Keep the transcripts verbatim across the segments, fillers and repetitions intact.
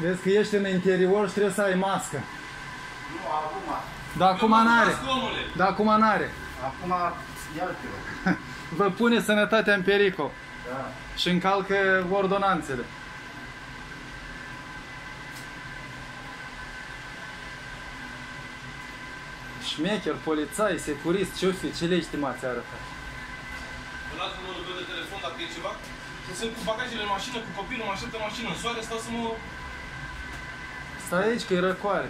Vezi că ești în interior și trebuie să ai mască. Nu, acum. Dar acum n-are. Dar acum n-are. Acum iartă-o. Vă pune sănătatea în pericol. Da. Și încalcă ordonanțele. Șmecher, polițai, securist, ce-o fi? Ce legitimați arătă? Îmi las numărul meu de telefon dacă e ceva. Sunt cu bagajele în mașină, cu copilul, mă aștept în mașină, în soare, stau să mă... Stai aici că e răcoare.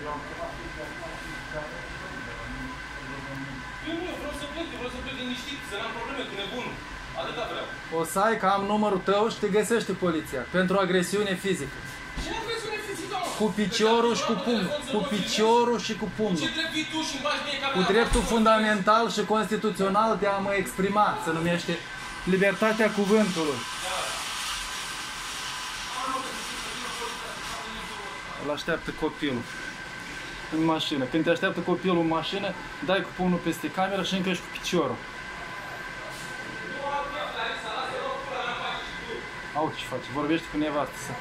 Eu nu, eu vreau să plec, eu vreau să plec liniștit, să n-am probleme cu nebunul. Atâta vreau. O să ai că am numărul tău și te găsește poliția pentru agresiune fizică. Ce agresiune fizică, mă? Cu piciorul și cu pumnul. Cu piciorul și cu pumnul. Ce drept vii tu și-mi bagi mie camera? Cu dreptul fundamental și constituțional de a mă exprima, se numește libertatea cuvântului. Îl așteaptă copilul în mașină. Când te așteaptă copilul în mașină, dai cu pumnul peste cameră și încă și cu piciorul. Au, ce face? Vorbește cu nevastă sa.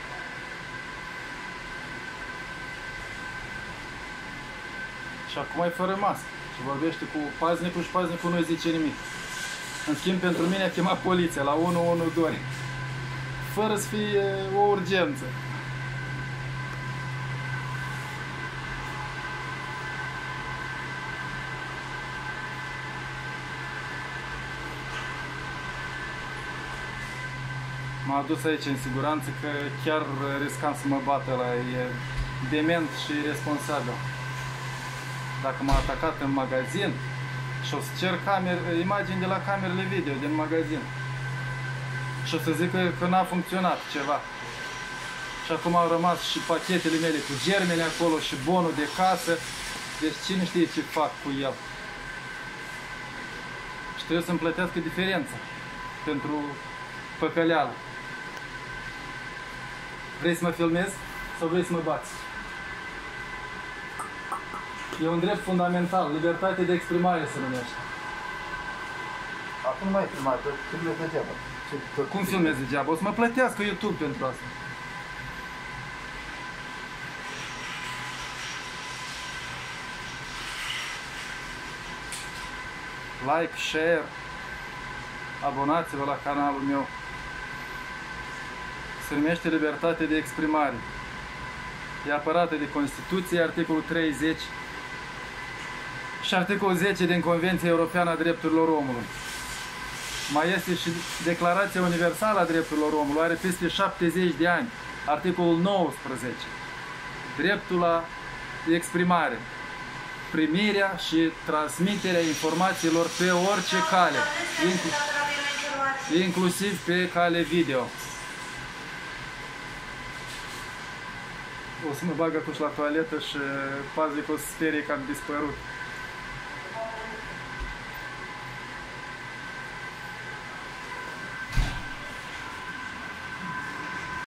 Și acum e fără mască. Și vorbește cu paznicul și paznicul nu-i zice nimic. În schimb, pentru mine a chemat poliția la unu unu doi. Fără să fie o urgență. M-a adus aici în siguranță că chiar riscam să mă bată la e dement și irresponsabil. Dacă m-a atacat în magazin și o să cer camere, imagini de la camerele video din magazin și o să zic că, că n-a funcționat ceva. Și acum au rămas și pachetele mele cu germeni acolo și bonul de casă. Deci cine știe ce fac cu el. Și trebuie să-mi plătească diferența pentru păcăleală. Vrei să mă filmezi sau vrei să mă bați? E un drept fundamental, libertate de exprimare se numește. Acum nu mai filmat, filmez degeaba. Cum filmezi degeaba? O să mă plătească YouTube pentru asta. Like, share, abonați-vă la canalul meu. Se numește libertate de exprimare. E apărată de Constituție, articolul treizeci și articolul zece din Convenția Europeană a Drepturilor Omului. Mai este și Declarația Universală a Drepturilor Omului, are peste șaptezeci de ani, articolul nouăsprezece. Dreptul la exprimare, primirea și transmiterea informațiilor pe orice cale, inclusiv pe cale video. O să mă bag acuși la toaletă și paznicul o să sperie că am dispărut.